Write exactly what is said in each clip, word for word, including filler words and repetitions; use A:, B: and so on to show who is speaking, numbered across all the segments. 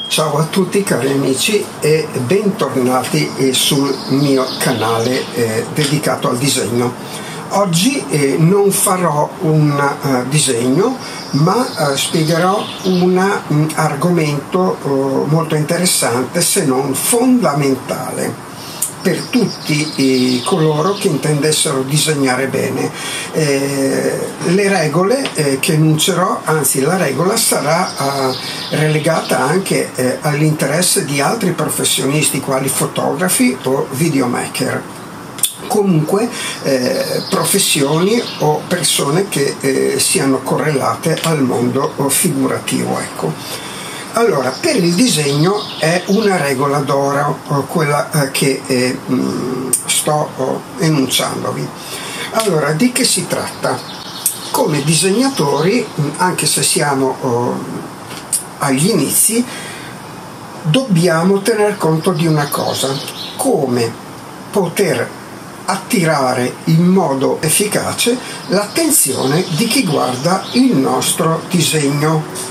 A: Ciao a tutti cari amici e bentornati sul mio canale eh, dedicato al disegno. Oggi eh, non farò un uh, disegno, ma uh, spiegherò un um, argomento uh, molto interessante, se non fondamentale, per tutti eh, coloro che intendessero disegnare bene. Eh, le regole eh, che enuncerò, anzi la regola sarà eh, relegata anche eh, all'interesse di altri professionisti quali fotografi o videomaker, comunque eh, professioni o persone che eh, siano correlate al mondo figurativo, ecco. Allora, per il disegno è una regola d'oro quella eh, che eh, mh, sto oh, enunciandovi. Allora, di che si tratta? Come disegnatori, anche se siamo oh, agli inizi, dobbiamo tener conto di una cosa: come poter attirare in modo efficace l'attenzione di chi guarda il nostro disegno.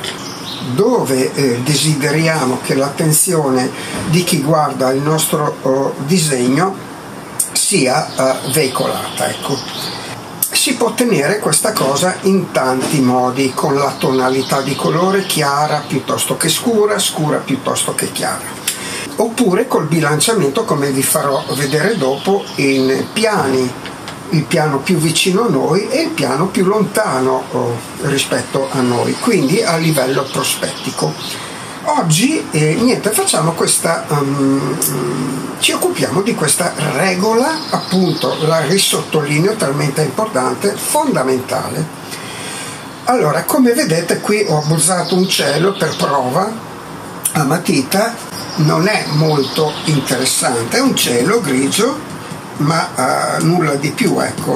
A: Dove eh, desideriamo che l'attenzione di chi guarda il nostro oh, disegno sia uh, veicolata, ecco. Si può ottenere questa cosa in tanti modi, con la tonalità di colore chiara piuttosto che scura, scura piuttosto che chiara, oppure col bilanciamento, come vi farò vedere dopo, in piani, il piano più vicino a noi e il piano più lontano oh, rispetto a noi, quindi a livello prospettico. Oggi eh, niente, facciamo questa um, ci occupiamo di questa regola, appunto, la risottolineo, talmente importante, fondamentale. Allora, come vedete qui ho abbozzato un cielo per prova a matita, non è molto interessante, è un cielo grigio, ma uh, nulla di più, ecco.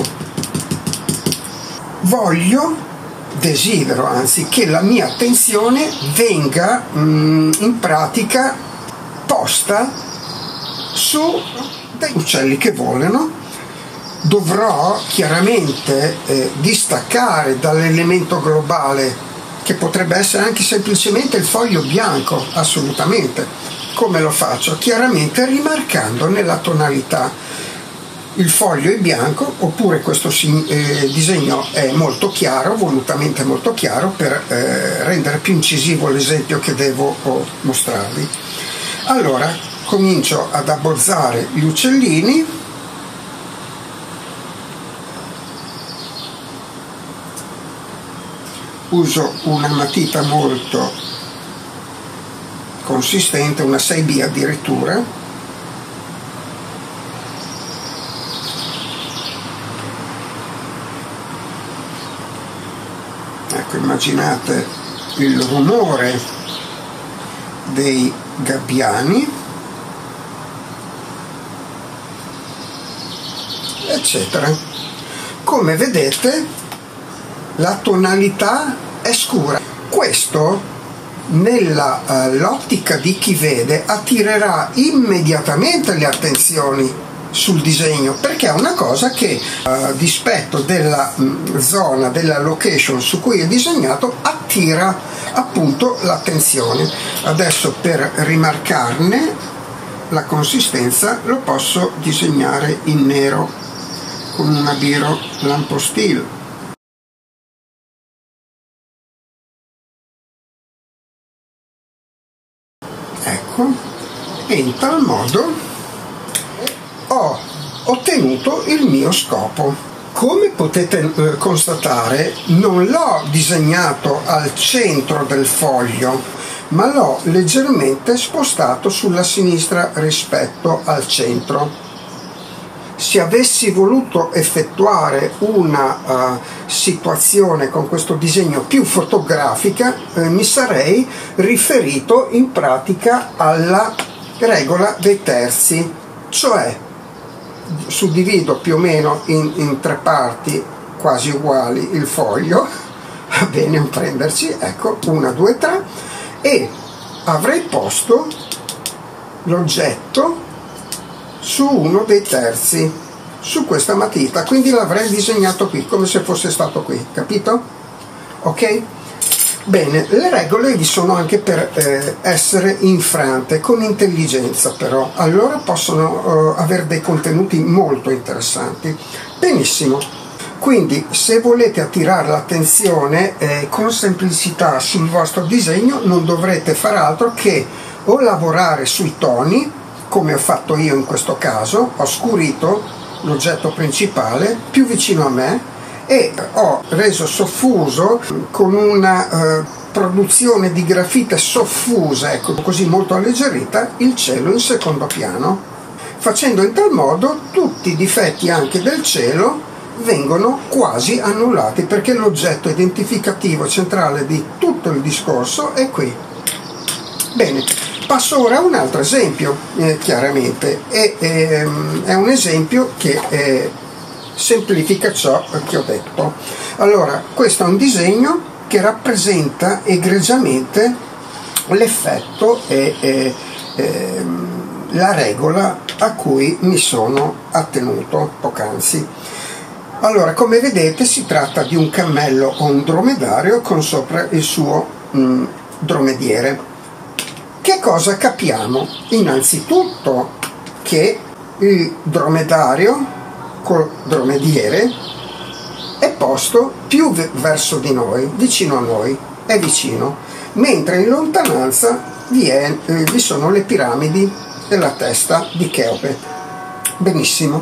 A: Voglio, desidero anzi, che la mia attenzione venga mh, in pratica posta su dei uccelli che volano. Dovrò chiaramente eh, distaccare dall'elemento globale, che potrebbe essere anche semplicemente il foglio bianco, assolutamente. Come lo faccio? Chiaramente rimarcando nella tonalità. Il foglio è bianco, oppure questo eh, disegno è molto chiaro, volutamente molto chiaro, per eh, rendere più incisivo l'esempio che devo oh, mostrarvi. Allora, comincio ad abbozzare gli uccellini. Uso una matita molto consistente, una sei B addirittura. Ecco, immaginate il rumore dei gabbiani, eccetera. Come vedete, la tonalità è scura. Questo, nell'ottica uh, di chi vede, attirerà immediatamente le attenzioni sul disegno, perché è una cosa che a uh, dispetto della mh, zona, della location su cui è disegnato, attira appunto l'attenzione. Adesso, per rimarcarne la consistenza, lo posso disegnare in nero con una biro lampo steel. Ecco, e in tal modo ho ottenuto il mio scopo. Come potete eh, constatare, non l'ho disegnato al centro del foglio, ma l'ho leggermente spostato sulla sinistra rispetto al centro. Se avessi voluto effettuare una uh, situazione con questo disegno più fotografica, eh, mi sarei riferito in pratica alla regola dei terzi, cioè suddivido più o meno in, in tre parti quasi uguali il foglio, va bene a prenderci, ecco, una, due, tre, e avrei posto l'oggetto su uno dei terzi, su questa matita, quindi l'avrei disegnato qui, come se fosse stato qui, capito? Ok? Bene, le regole vi sono anche per eh, essere infrante, con intelligenza però, allora possono eh, avere dei contenuti molto interessanti. Benissimo, quindi se volete attirare l'attenzione eh, con semplicità sul vostro disegno non dovrete far altro che o lavorare sui toni, come ho fatto io in questo caso, ho scurito l'oggetto principale più vicino a me e ho reso soffuso con una eh, produzione di grafite soffusa, ecco, così molto alleggerita, il cielo in secondo piano, facendo in tal modo tutti i difetti anche del cielo vengono quasi annullati, perché l'oggetto identificativo centrale di tutto il discorso è qui. Bene, passo ora a un altro esempio, eh, chiaramente, e, ehm, è un esempio che eh, semplifica ciò che ho detto. Allora, questo è un disegno che rappresenta egregiamente l'effetto e, e, e la regola a cui mi sono attenuto poc'anzi. Allora, come vedete si tratta di un cammello o un dromedario con sopra il suo mh, dromediere. Che cosa capiamo? Innanzitutto che il dromedario col dromediere è posto più verso di noi, vicino a noi, è vicino, mentre in lontananza vi, è, eh, vi sono le piramidi e la testa di Cheope. Benissimo.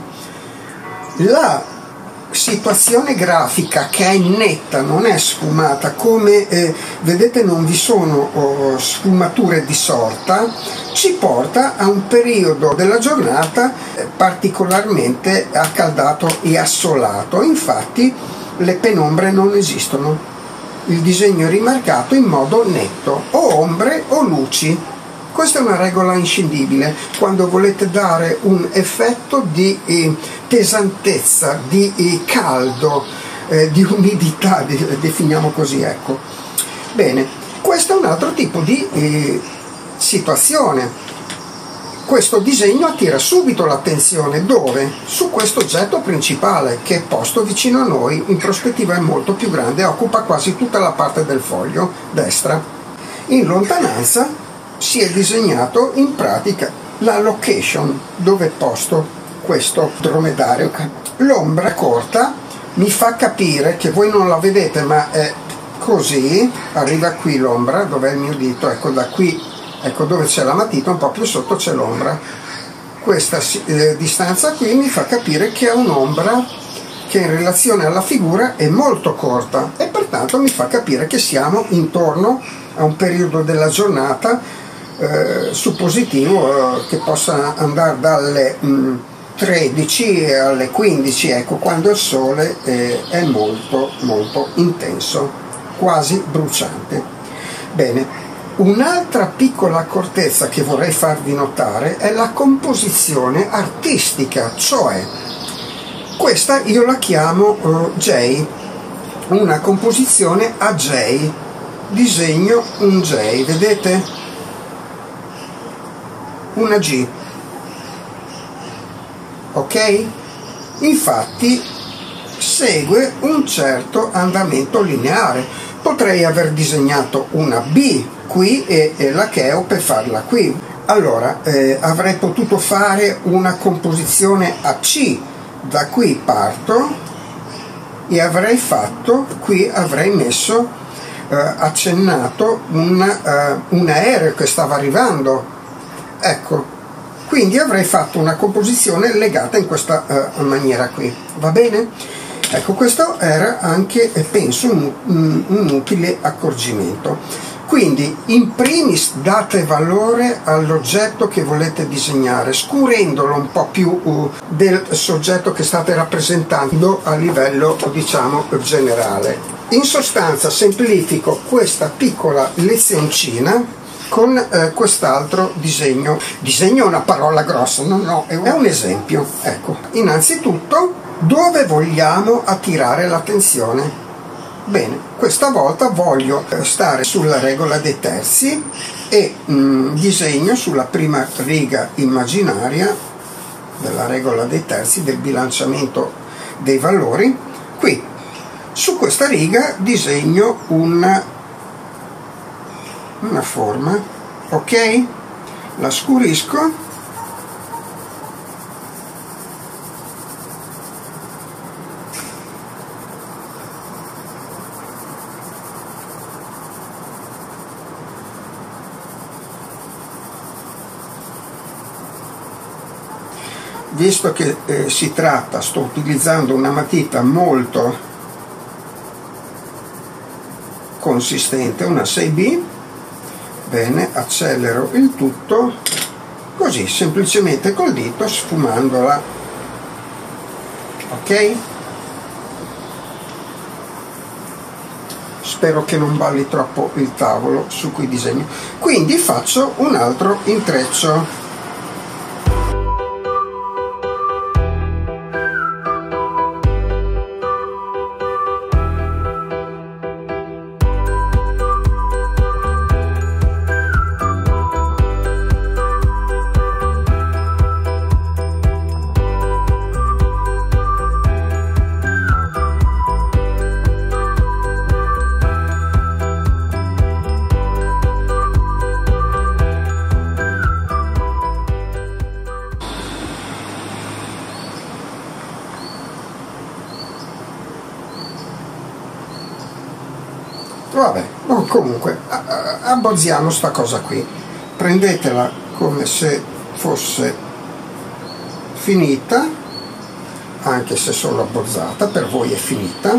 A: La situazione grafica, che è netta, non è sfumata, come eh, vedete non vi sono oh, sfumature di sorta, ci porta a un periodo della giornata eh, particolarmente accaldato e assolato. Infatti le penombre non esistono, il disegno è rimarcato in modo netto, o ombre o luci. Questa è una regola inscindibile quando volete dare un effetto di eh, pesantezza, di eh, caldo, eh, di umidità, di, definiamo così, ecco. Bene, questo è un altro tipo di eh, situazione. Questo disegno attira subito l'attenzione dove? Su questo oggetto principale che è posto vicino a noi, in prospettiva è molto più grande, occupa quasi tutta la parte del foglio destra. In lontananza si è disegnato in pratica la location dove è posto questo dromedario. L'ombra corta mi fa capire che voi non la vedete, ma è così, arriva qui l'ombra, dov'è il mio dito, ecco da qui, ecco dove c'è la matita, un po' più sotto c'è l'ombra. Questa eh, distanza qui mi fa capire che è un'ombra che in relazione alla figura è molto corta e pertanto mi fa capire che siamo intorno a un periodo della giornata Eh, suppositivo eh, che possa andare dalle mh, tredici alle quindici, ecco, quando il sole eh, è molto molto intenso, quasi bruciante. Bene, un'altra piccola accortezza che vorrei farvi notare è la composizione artistica, cioè questa io la chiamo uh, J, una composizione a J, disegno un J, vedete? Una G, ok? Infatti segue un certo andamento lineare. Potrei aver disegnato una B qui e, e la Cheope farla qui. Allora eh, avrei potuto fare una composizione a C, da qui parto e avrei fatto, qui avrei messo eh, accennato un, eh, un aereo che stava arrivando. Ecco, quindi avrei fatto una composizione legata in questa uh, maniera qui, va bene? Ecco, questo era anche, penso, un, un, un utile accorgimento. Quindi, in primis date valore all'oggetto che volete disegnare, scurendolo un po' più uh, del soggetto che state rappresentando a livello, diciamo, generale. In sostanza, semplifico questa piccola lezioncina con eh, quest'altro disegno. Disegno è una parola grossa, no, no, è un, è un esempio. Ecco, innanzitutto, dove vogliamo attirare l'attenzione? Bene, questa volta voglio stare sulla regola dei terzi e mh, disegno sulla prima riga immaginaria della regola dei terzi, del bilanciamento dei valori. Qui, su questa riga disegno un una forma, ok? La scurisco. Visto che eh, si tratta, sto utilizzando una matita molto consistente, una sei B, bene, accelero il tutto così, semplicemente col dito, sfumandola, ok? Spero che non balli troppo il tavolo su cui disegno. Quindi faccio un altro intreccio. Vabbè, comunque abbozziamo sta cosa qui, prendetela come se fosse finita, anche se solo abbozzata, per voi è finita.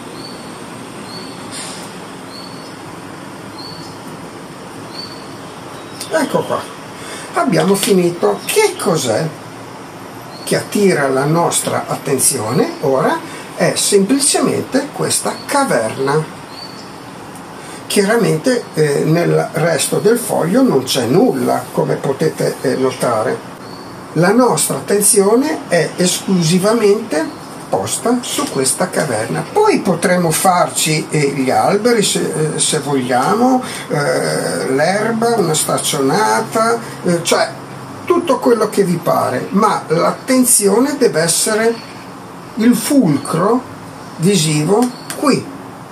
A: Ecco qua, abbiamo finito. Che cos'è che attira la nostra attenzione ora? È semplicemente questa caverna. Chiaramente eh, nel resto del foglio non c'è nulla, come potete eh, notare. La nostra attenzione è esclusivamente posta su questa caverna. Poi potremo farci eh, gli alberi se, eh, se vogliamo, eh, l'erba, una staccionata, eh, cioè tutto quello che vi pare, ma l'attenzione deve essere il fulcro visivo qui,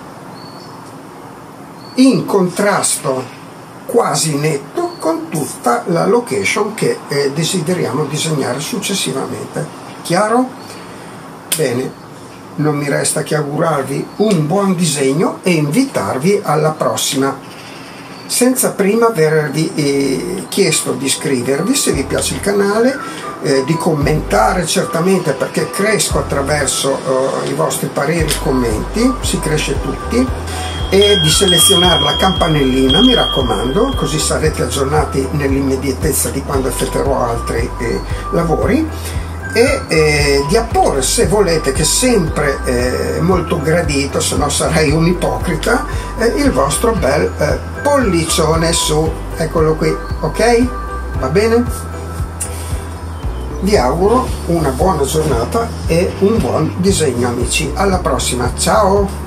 A: in contrasto quasi netto con tutta la location che eh, desideriamo disegnare successivamente. Chiaro? Bene, non mi resta che augurarvi un buon disegno e invitarvi alla prossima, senza prima avervi eh, chiesto di iscrivervi se vi piace il canale, eh, di commentare certamente, perché cresco attraverso eh, i vostri pareri e commenti, si cresce tutti, e di selezionare la campanellina, mi raccomando, così sarete aggiornati nell'immediatezza di quando effettuerò altri eh, lavori, e eh, di apporre, se volete, che è sempre eh, molto gradito, se no sarei un ipocrita, eh, il vostro bel eh, pollicione su, eccolo qui, ok? Va bene? Vi auguro una buona giornata e un buon disegno, amici. Alla prossima, ciao!